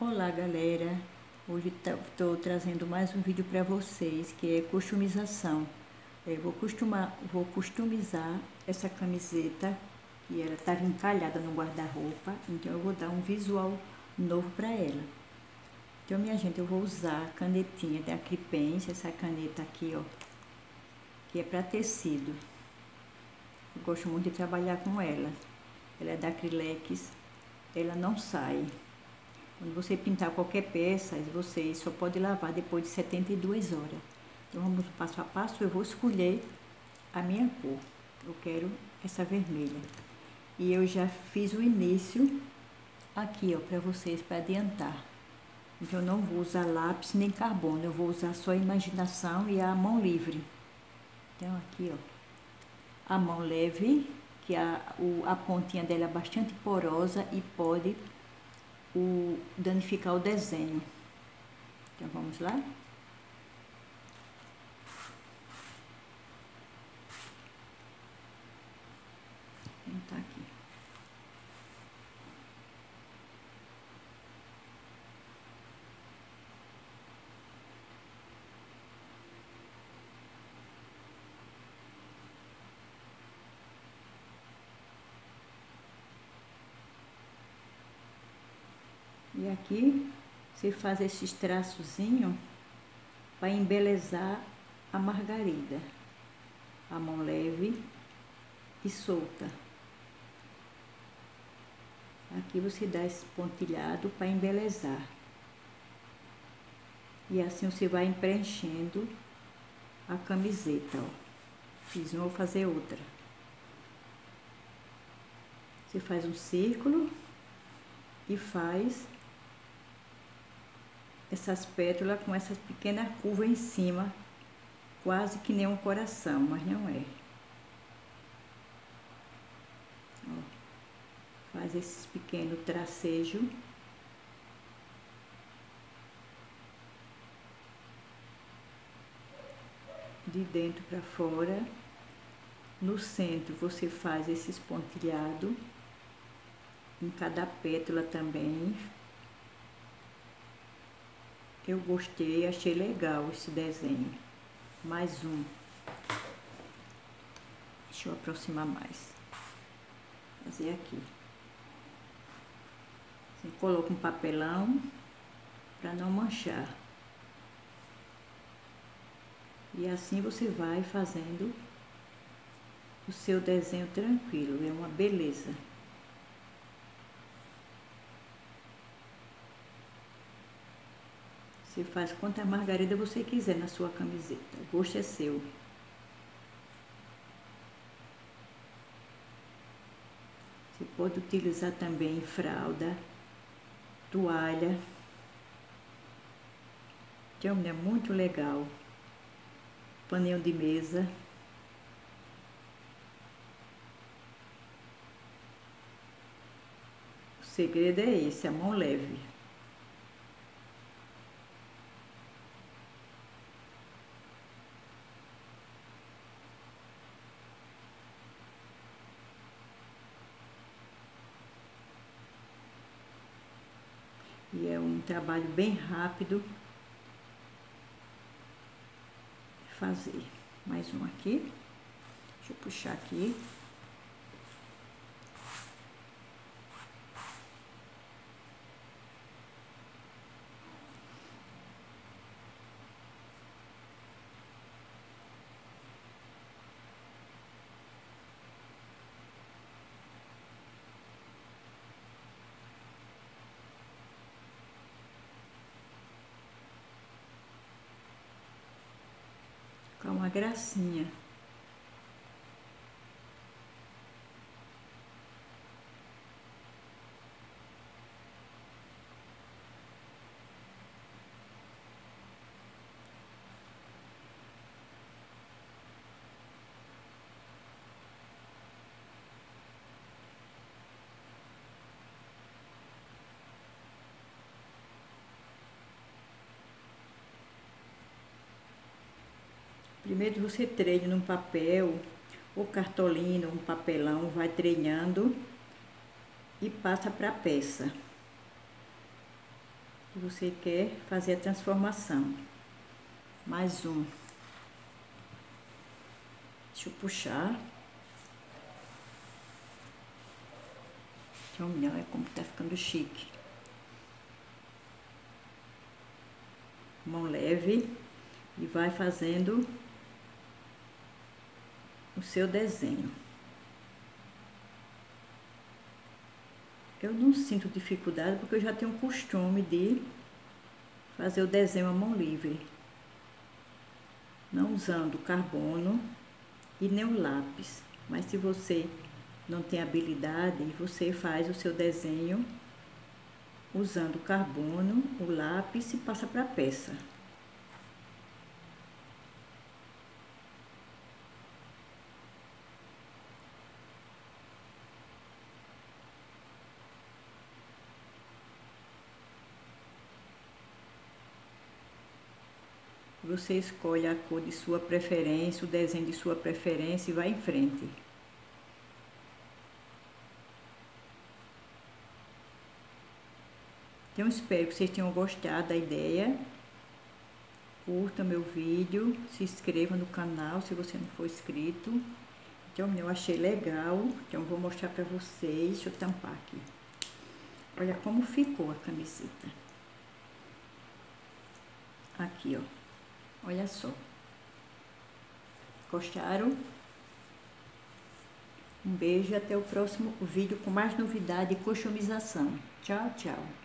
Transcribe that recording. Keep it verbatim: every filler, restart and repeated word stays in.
Olá galera, hoje estou trazendo mais um vídeo para vocês que é customização. Eu vou, costumar, vou customizar essa camiseta que ela estava encalhada no guarda-roupa, então eu vou dar um visual novo para ela. Então minha gente, eu vou usar a canetinha da Acrypence, essa caneta aqui ó, que é para tecido. Eu gosto muito de trabalhar com ela, ela é da Acrylex, ela não sai. Quando você pintar qualquer peça, você só pode lavar depois de setenta e duas horas. Então vamos passo a passo, eu vou escolher a minha cor. Eu quero essa vermelha. E eu já fiz o início aqui, ó, para vocês, para adiantar. Então eu não vou usar lápis nem carbono, eu vou usar só a imaginação e a mão livre. Então aqui, ó, a mão leve, que a, o, a pontinha dela é bastante porosa e pode o danificar o desenho. Então vamos lá? Vou botar aqui. E aqui você faz esses traçozinhos para embelezar a margarida. A mão leve e solta. Aqui você dá esse pontilhado para embelezar. E assim você vai preenchendo a camiseta, ó. Fiz uma, vou fazer outra. Você faz um círculo e faz essas pétalas com essas pequenas curvas em cima, quase que nem um coração, mas não é. Ó, faz esses pequenos tracejos. De dentro para fora. No centro você faz esses pontilhados. Em cada pétala também. Eu gostei, achei legal esse desenho. Mais um. Deixa eu aproximar mais. Fazer aqui. Você coloca um papelão para não manchar. E assim você vai fazendo o seu desenho tranquilo. É uma beleza. Você faz quanta margarida você quiser na sua camiseta. O gosto é seu. Você pode utilizar também fralda, toalha. Então é muito legal. Paninho de mesa. O segredo é esse, a mão leve. E é um trabalho bem rápido de fazer. Mais um aqui. Deixa eu puxar aqui. Fica uma gracinha. Primeiro você treina num papel, ou cartolina, um papelão, vai treinando e passa para a peça. você quer fazer a transformação. Mais um. Deixa eu puxar. Então, não, é como tá ficando chique. Mão leve e vai fazendo o seu desenho. Eu não sinto dificuldade porque eu já tenho o costume de fazer o desenho à mão livre, não usando carbono e nem o lápis. Mas se você não tem habilidade, você faz o seu desenho usando o carbono, o lápis e passa para a peça. Você escolhe a cor de sua preferência, o desenho de sua preferência e vai em frente. Então, espero que vocês tenham gostado da ideia. Curta meu vídeo, se inscreva no canal se você não for inscrito. Então, eu achei legal, então vou mostrar pra vocês. Deixa eu tampar aqui. Olha como ficou a camiseta. Aqui, ó. Olha só. Gostaram? Um beijo e até o próximo vídeo com mais novidade e customização. Tchau, tchau.